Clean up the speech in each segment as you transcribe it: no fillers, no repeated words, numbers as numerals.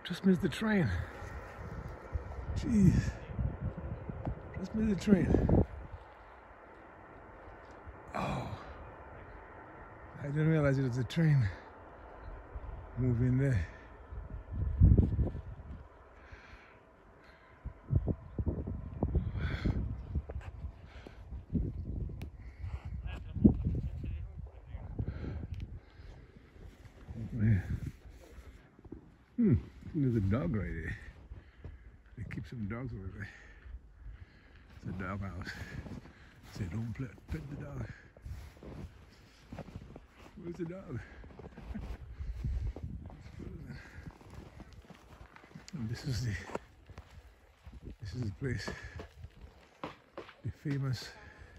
Just missed the train. Jeez. Just missed the train. Oh. I didn't realize it was a train moving there. There's a dog right there. They keep some dogs over there. It's a dog house. Say don't pet the dog. Where's the dog? And this is the place. The famous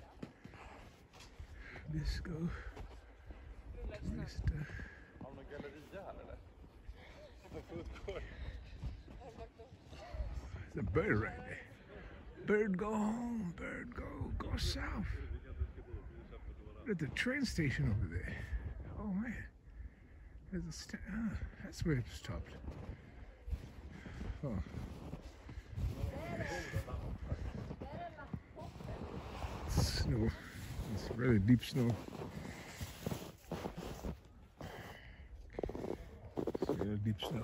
disco. Twister. There's a bird right there. Bird go home, bird go south. Look at the train station over there. Oh man. There's a that's where it stopped. Oh. Snow. It's really deep snow. It's really deep snow.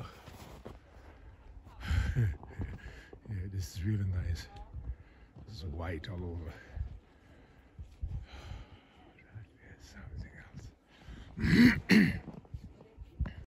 Yeah, this is really nice. This is white all over. There's everything else.